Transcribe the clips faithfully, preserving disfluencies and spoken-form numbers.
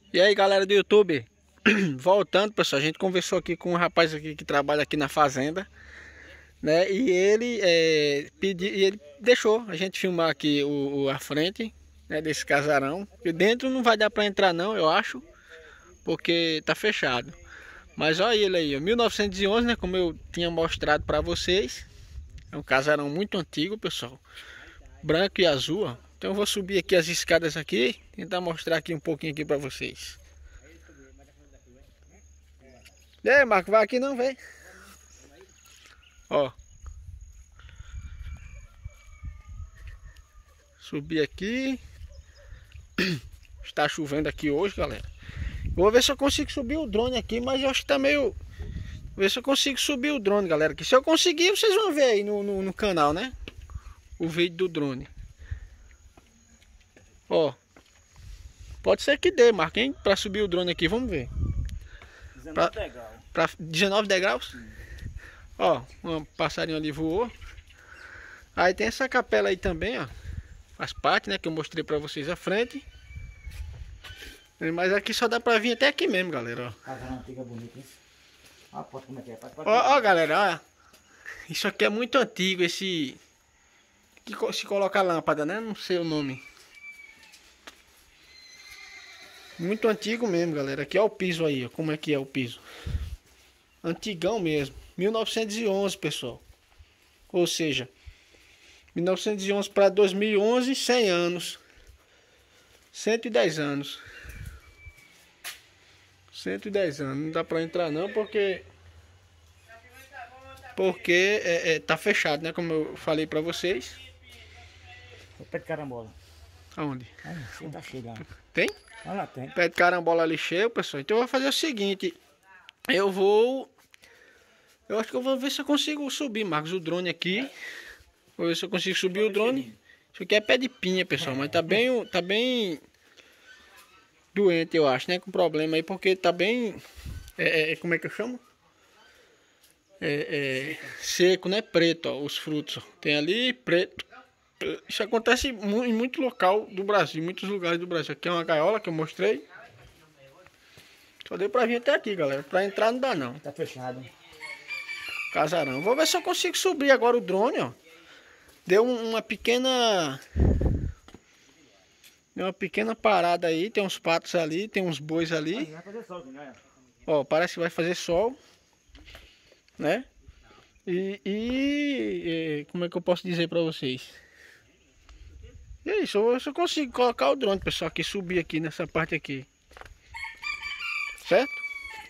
E aí, galera do YouTube, voltando, pessoal, a gente conversou aqui com um rapaz aqui que trabalha aqui na fazenda, né? E ele é, pediu, e ele deixou a gente filmar aqui o, o- a frente, né, desse casarão. E dentro não vai dar para entrar não, eu acho, porque tá fechado. Mas olha ele aí, ó, mil novecentos e onze, né, como eu tinha mostrado para vocês. É um casarão muito antigo, pessoal, branco e azul, ó. Então eu vou subir aqui as escadas aqui, tentar mostrar aqui um pouquinho aqui para vocês. E aí, Marco, vai aqui não, vem. Ó. Subir aqui. Está chovendo aqui hoje, galera. Vou ver se eu consigo subir o drone aqui, mas eu acho que tá meio... Vou ver se eu consigo subir o drone, galera. Que se eu conseguir, vocês vão ver aí no, no, no canal, né? O vídeo do drone. Ó. Pode ser que dê, Marco, hein? Pra subir o drone aqui, vamos ver. dezenove degraus. Pra dezenove degraus? Sim. Ó, um passarinho ali voou. Aí tem essa capela aí também, ó. As partes, né, que eu mostrei pra vocês à frente. Mas aqui só dá pra vir até aqui mesmo, galera, ó. Casa antiga bonita, isso. Ó a porta como é que é. Pode, pode Ó, ó, galera, ó. Isso aqui é muito antigo, esse... Que se coloca lâmpada, né? Não sei o nome. Muito antigo mesmo, galera. Aqui é o piso aí, ó. Como é que é o piso. Antigão mesmo. mil novecentos e onze, pessoal. Ou seja, mil novecentos e onze para dois mil e onze, cem anos. cento e dez anos. cento e dez anos. Não dá pra entrar não, porque... Porque é, é, tá fechado, né? Como eu falei pra vocês. O pé de carambola. Aonde? Aí, você tá cheio lá. Tem? Olha lá, tem. Pé de carambola ali cheio, pessoal. Então eu vou fazer o seguinte. Eu vou... Eu acho que eu vou ver se eu consigo subir, Marcos, o drone aqui. Vou ver se eu consigo subir o drone. Isso aqui é pé de pinha, pessoal. Mas tá bem... Tá bem... doente, eu acho, né? Com problema aí, porque tá bem... É, é, como é que eu chamo? É, é, seco, né? Preto, ó, os frutos. Ó. Tem ali preto. Isso acontece em muito local do Brasil, em muitos lugares do Brasil. Aqui é uma gaiola que eu mostrei. Só deu pra vir até aqui, galera. Pra entrar não dá não. Tá fechado. Casarão. Vou ver se eu consigo subir agora o drone, ó. Deu um, uma pequena... Deu uma pequena parada aí. Tem uns patos ali, tem uns bois ali. Vai fazer sol, né? Ó, parece que vai fazer sol. Né? E, e, e como é que eu posso dizer pra vocês? E é isso, eu só consigo colocar o drone, pessoal, aqui, subir aqui nessa parte aqui. Certo?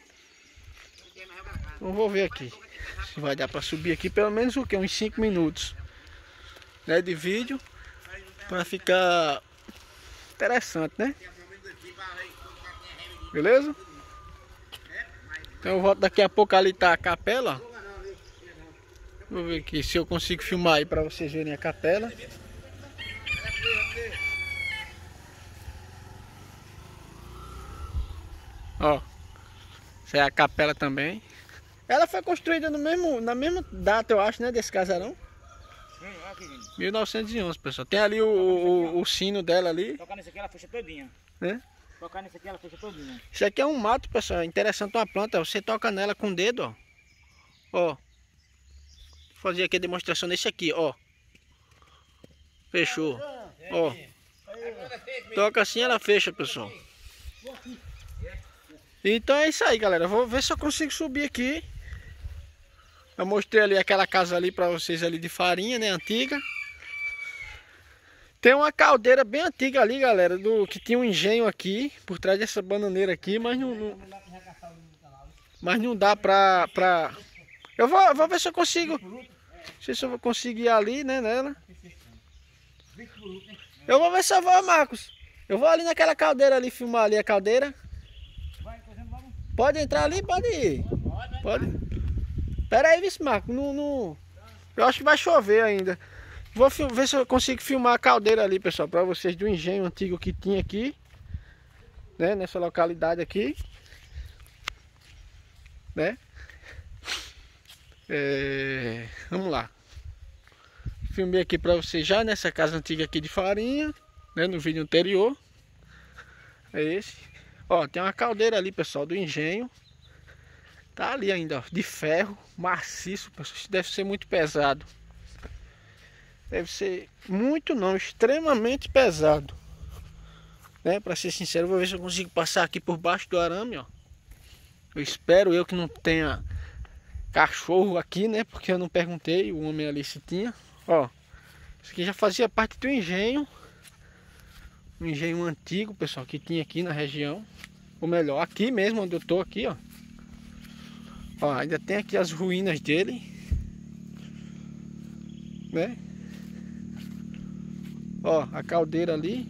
Então vou ver aqui se vai dar pra subir aqui pelo menos o que? Uns cinco minutos, né, de vídeo, pra ficar interessante, né? Beleza? Então eu volto daqui a pouco, ali tá a capela. Vou ver aqui se eu consigo filmar aí pra vocês verem a capela. Ó, essa é a capela também. Ela foi construída no mesmo, na mesma data, eu acho, né, desse casarão. mil novecentos e onze, pessoal. Tem ali o, o, o sino dela ali. Tocar nesse aqui, ela fecha todinha. Né? Tocar nesse aqui, ela fecha todinha. Isso aqui é um mato, pessoal. É interessante uma planta. Você toca nela com o dedo, ó. Ó. Vou fazer aqui a demonstração desse aqui, ó. Fechou. Ó. Toca assim, ela fecha, pessoal. Então é isso aí, galera. Vou ver se eu consigo subir aqui. Eu mostrei ali aquela casa ali pra vocês ali de farinha, né? Antiga. Tem uma caldeira bem antiga ali, galera. Do, que tinha um engenho aqui. Por trás dessa bananeira aqui. Mas não... não mas não dá pra... pra... Eu vou, eu vou ver se eu consigo. Não sei se eu vou conseguir ir ali, né? Nela. Eu vou ver se eu vou, Marcos. Eu vou ali naquela caldeira ali, filmar ali a caldeira. Pode entrar ali? Pode ir. Pode. Pera aí, vice Marcos. No, no... Eu acho que vai chover ainda. Vou ver se eu consigo filmar a caldeira ali, pessoal. Pra vocês do engenho antigo que tinha aqui. Né? Nessa localidade aqui. Né? É... Vamos lá. Filmei aqui pra vocês já nessa casa antiga aqui de farinha. Né? No vídeo anterior. É esse. Ó, tem uma caldeira ali, pessoal, do engenho. Tá ali ainda, ó, de ferro, maciço, pessoal. Isso deve ser muito pesado. Deve ser muito não, extremamente pesado. Né? Pra ser sincero, vou ver se eu consigo passar aqui por baixo do arame, ó. Eu espero eu que não tenha cachorro aqui, né? Porque eu não perguntei o homem ali se tinha. Ó, isso aqui já fazia parte do engenho. Um engenho antigo, pessoal, que tinha aqui na região. Ou melhor, aqui mesmo onde eu tô aqui, ó. Ó, ainda tem aqui as ruínas dele, né? Ó, a caldeira ali.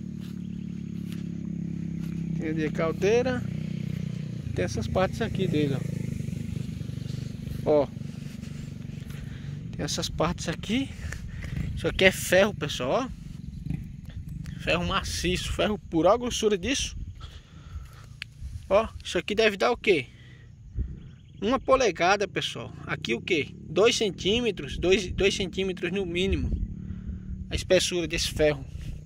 Tem ali a caldeira. Tem essas partes aqui dele, ó. Ó, tem essas partes aqui. Isso aqui é ferro, pessoal, ó. Ferro maciço, ferro puro. Olha a grossura disso. Ó, isso aqui deve dar o quê? Uma polegada, pessoal. Aqui o que? dois centímetros, dois centímetros no mínimo. A espessura desse ferro.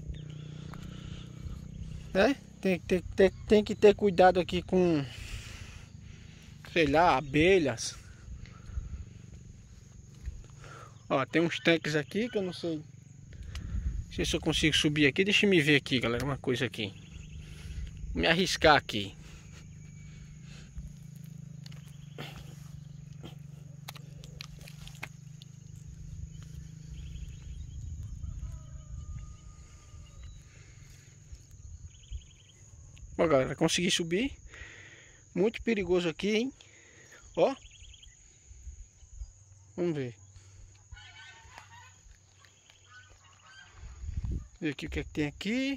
Né? Tem, tem, tem, tem que ter cuidado aqui com, sei lá, abelhas. Ó, tem uns tanques aqui que eu não sei. Não sei se eu consigo subir aqui. Deixa eu me ver aqui, galera, uma coisa aqui. Vou me arriscar aqui. Ó, galera, consegui subir. Muito perigoso aqui, hein? Ó. Vamos ver. Ver aqui o que é que tem aqui.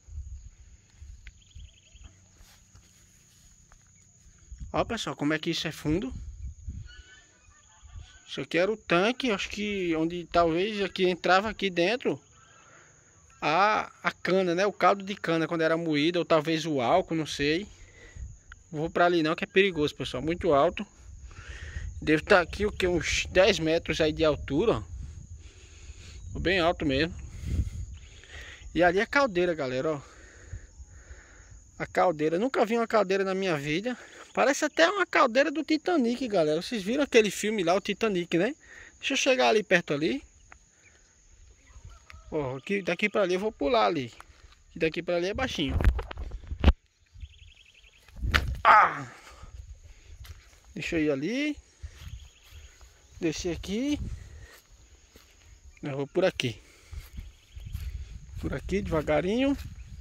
Ó, pessoal, como é que isso é fundo. Isso aqui era o tanque, acho que onde talvez aqui entrava aqui dentro a, a cana, né? O caldo de cana quando era moída, ou talvez o álcool, não sei. Não vou pra ali não, que é perigoso, pessoal, muito alto. Deve estar aqui o que, uns dez metros aí de altura, ó. Bem alto mesmo. E ali a caldeira, galera, ó. A caldeira, nunca vi uma caldeira na minha vida. Parece até uma caldeira do Titanic, galera. Vocês viram aquele filme lá, o Titanic, né? Deixa eu chegar ali perto ali. Ó, aqui, daqui pra ali eu vou pular ali. E daqui pra ali é baixinho. Ah! Deixa eu ir ali. Descer aqui. Eu vou por aqui. Por aqui, devagarinho.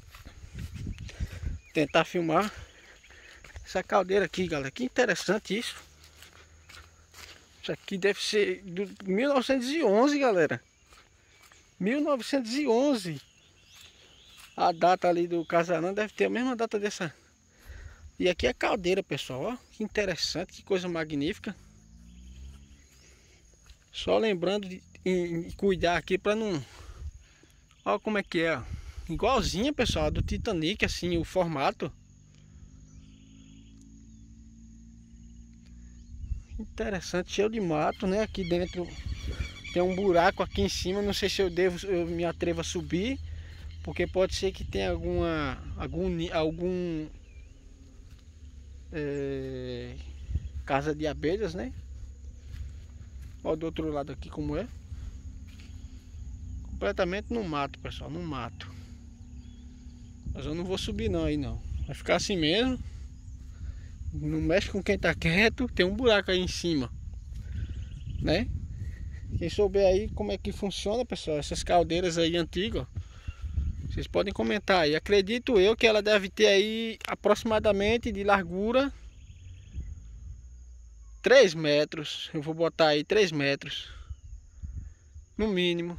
Tentar filmar essa caldeira aqui, galera. Que interessante isso. Isso aqui deve ser de mil novecentos e onze, galera. mil novecentos e onze. A data ali do casarão deve ter a mesma data dessa. E aqui é caldeira, pessoal, ó. Que interessante, que coisa magnífica. Só lembrando de em cuidar aqui para não... Olha como é que é, ó. Igualzinha, pessoal, do Titanic, assim, o formato. Interessante, cheio de mato, né? Aqui dentro tem um buraco aqui em cima. Não sei se eu devo, eu me atrevo a subir, porque pode ser que tenha alguma algum algum é, casa de abelhas, né? Olha do outro lado aqui como é. Completamente no mato, pessoal, no mato. Mas eu não vou subir não aí não. Vai ficar assim mesmo. Não mexe com quem tá quieto. Tem um buraco aí em cima, né? Quem souber aí como é que funciona, pessoal, essas caldeiras aí antigas, vocês podem comentar aí. Acredito eu que ela deve ter aí aproximadamente de largura três metros. Eu vou botar aí três metros no mínimo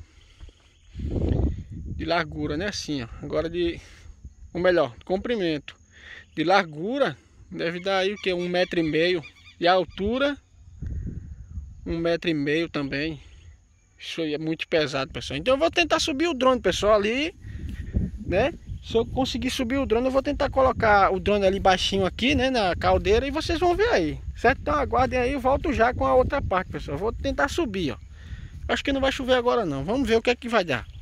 de largura, né? Assim, ó. Agora de... Ou melhor, comprimento. De largura deve dar aí o que? Um metro e meio. E a altura um metro e meio também. Isso aí é muito pesado, pessoal. Então eu vou tentar subir o drone, pessoal, ali, né? Se eu conseguir subir o drone, eu vou tentar colocar o drone ali baixinho aqui, né? Na caldeira, e vocês vão ver aí, certo? Então aguardem aí, eu volto já com a outra parte, pessoal. Eu vou tentar subir, ó. Acho que não vai chover agora não. Vamos ver o que é que vai dar.